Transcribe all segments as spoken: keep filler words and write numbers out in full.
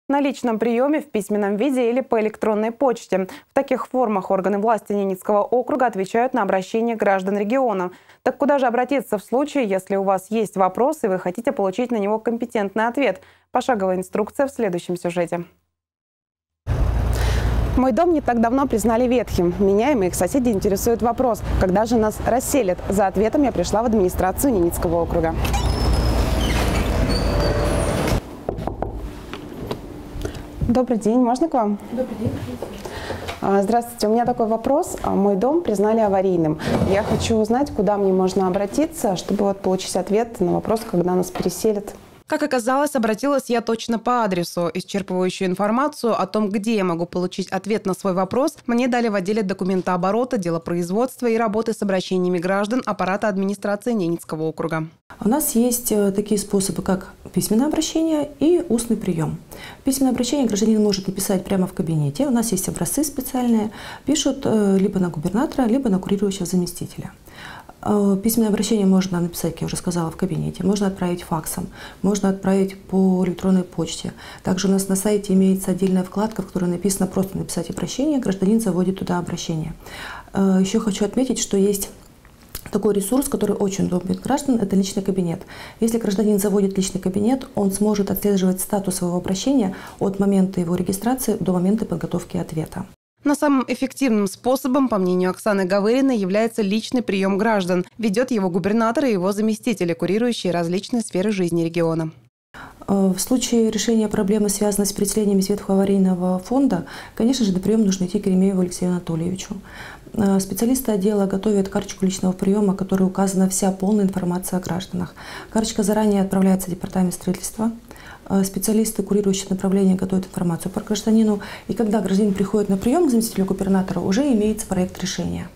На личном приеме, в письменном виде или по электронной почте. В таких формах органы власти Ненецкого округа отвечают на обращения граждан региона. Так куда же обратиться в случае, если у вас есть вопрос и вы хотите получить на него компетентный ответ? Пошаговая инструкция в следующем сюжете. Мой дом не так давно признали ветхим. Меня и моих соседей интересует вопрос, когда же нас расселят. За ответом я пришла в администрацию Ненецкого округа. Добрый день, можно к вам? Добрый день. Здравствуйте, у меня такой вопрос. Мой дом признали аварийным. Я хочу узнать, куда мне можно обратиться, чтобы вот получить ответ на вопрос, когда нас переселят. Как оказалось, обратилась я точно по адресу. Исчерпывающую информацию о том, где я могу получить ответ на свой вопрос, мне дали в отделе документооборота, делопроизводства и работы с обращениями граждан аппарата администрации Ненецкого округа. У нас есть такие способы, как письменное обращение и устный прием. Письменное обращение гражданин может написать прямо в кабинете. У нас есть образцы специальные. Пишут либо на губернатора, либо на курирующего заместителя. Письменное обращение можно написать, как я уже сказала, в кабинете. Можно отправить факсом, можно отправить по электронной почте. Также у нас на сайте имеется отдельная вкладка, в которой написано просто написать обращение, гражданин заводит туда обращение. Еще хочу отметить, что есть такой ресурс, который очень удобен для граждан, это личный кабинет. Если гражданин заводит личный кабинет, он сможет отслеживать статус своего обращения от момента его регистрации до момента подготовки ответа. Но самым эффективным способом, по мнению Оксаны Гавыриной, является личный прием граждан. Ведет его губернатор и его заместители, курирующие различные сферы жизни региона. В случае решения проблемы, связанной с переселением из ветхого аварийного фонда, конечно же, на прием нужно идти к Еремееву Алексею Анатольевичу. Специалисты отдела готовят карточку личного приема, в которой указана вся полная информация о гражданах. Карточка заранее отправляется в департамент строительства. Специалисты, курирующие направление, готовят информацию по гражданину. И когда гражданин приходит на прием к заместителю губернатора, уже имеется проект решения.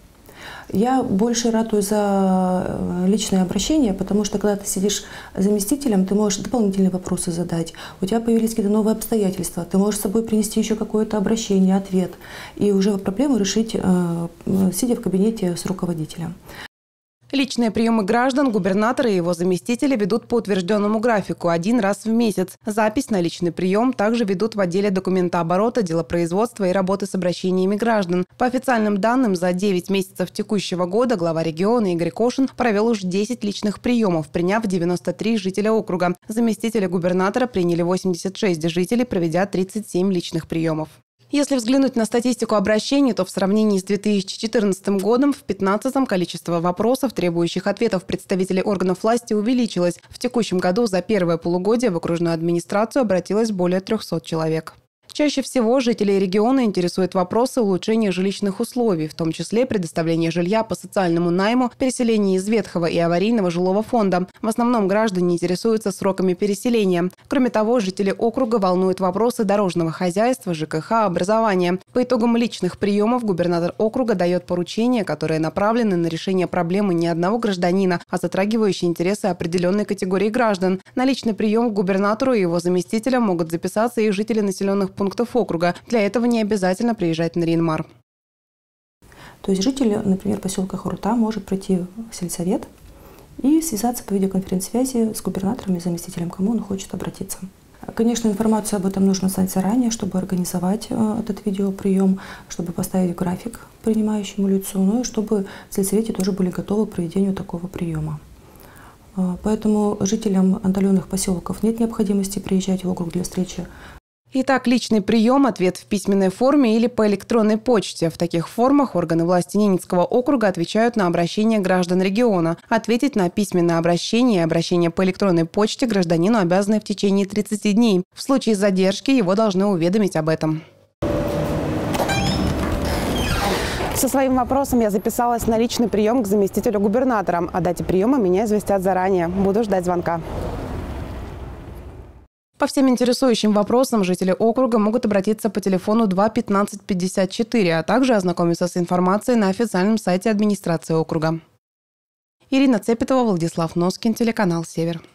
Я больше ратую за личное обращение, потому что когда ты сидишь заместителем, ты можешь дополнительные вопросы задать. У тебя появились какие-то новые обстоятельства, ты можешь с собой принести еще какое-то обращение, ответ. И уже проблему решить, сидя в кабинете с руководителем. Личные приемы граждан губернатора и его заместители ведут по утвержденному графику один раз в месяц. Запись на личный прием также ведут в отделе документооборота, делопроизводства и работы с обращениями граждан. По официальным данным, за девять месяцев текущего года глава региона Игорь Кошин провел уже десять личных приемов, приняв девяносто три жителя округа. Заместители губернатора приняли восемьдесят шесть жителей, проведя тридцать семь личных приемов. Если взглянуть на статистику обращений, то в сравнении с две тысячи четырнадцатым годом в две тысячи пятнадцатом количество вопросов, требующих ответов представителей органов власти, увеличилось. В текущем году за первое полугодие в окружную администрацию обратилось более трёхсот человек. Чаще всего жителей региона интересуют вопросы улучшения жилищных условий, в том числе предоставления жилья по социальному найму, переселения из ветхого и аварийного жилого фонда. В основном граждане интересуются сроками переселения. Кроме того, жители округа волнуют вопросы дорожного хозяйства, ЖКХ, образования. По итогам личных приемов губернатор округа дает поручения, которые направлены на решение проблемы не одного гражданина, а затрагивающие интересы определенной категории граждан. На личный прием к губернатору и его заместителям могут записаться и жители населенных пунктов пунктов округа. Для этого не обязательно приезжать на Ринмар. То есть житель, например, поселка Хурута может прийти в сельсовет и связаться по видеоконференц-связи с губернатором и заместителем, кому он хочет обратиться. Конечно, информацию об этом нужно знать заранее, чтобы организовать этот видеоприем, чтобы поставить график принимающему лицу, ну и чтобы в сельсовете тоже были готовы к проведению такого приема. Поэтому жителям отдаленных поселков нет необходимости приезжать в округ для встречи. Итак, личный прием, ответ в письменной форме или по электронной почте. В таких формах органы власти Ненецкого округа отвечают на обращения граждан региона. Ответить на письменное обращение и обращение по электронной почте гражданину обязаны в течение тридцати дней. В случае задержки его должны уведомить об этом. Со своим вопросом я записалась на личный прием к заместителю губернатора. О дате приема меня известят заранее. Буду ждать звонка. По всем интересующим вопросам жители округа могут обратиться по телефону два пятнадцать пятьдесят четыре, а также ознакомиться с информацией на официальном сайте администрации округа. Ирина Цепетова, Владислав Носкин, телеканал «Север».